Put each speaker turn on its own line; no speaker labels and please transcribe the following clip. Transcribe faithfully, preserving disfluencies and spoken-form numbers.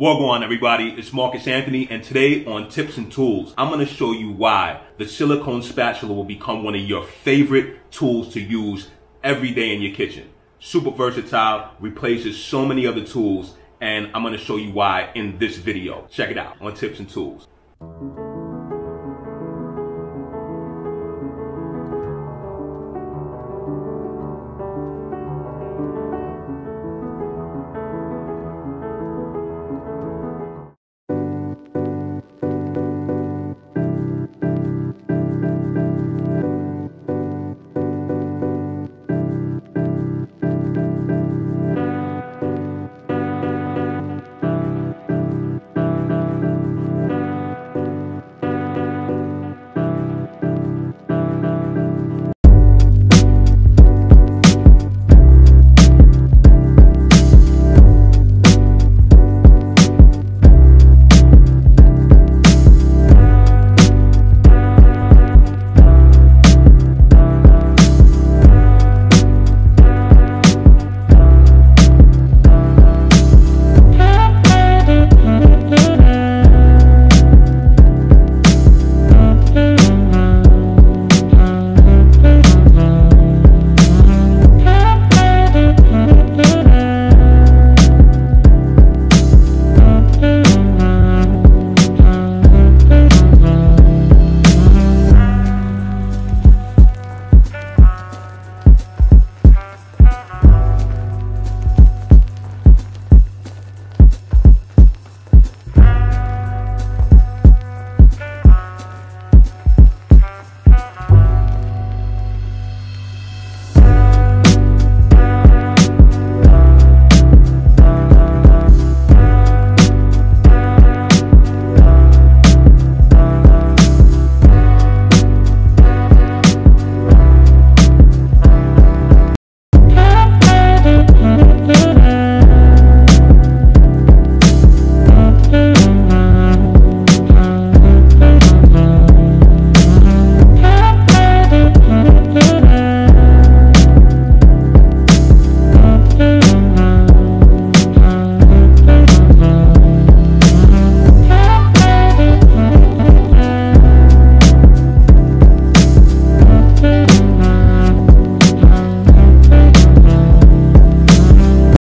Wagwan everybody, it's Marcus Anthony, and today on Tips and Tools, I'm going to show you why the silicone spatula will become one of your favorite tools to use every day in your kitchen. Super versatile, replaces so many other tools, and I'm going to show you why in this video. Check it out on Tips and Tools.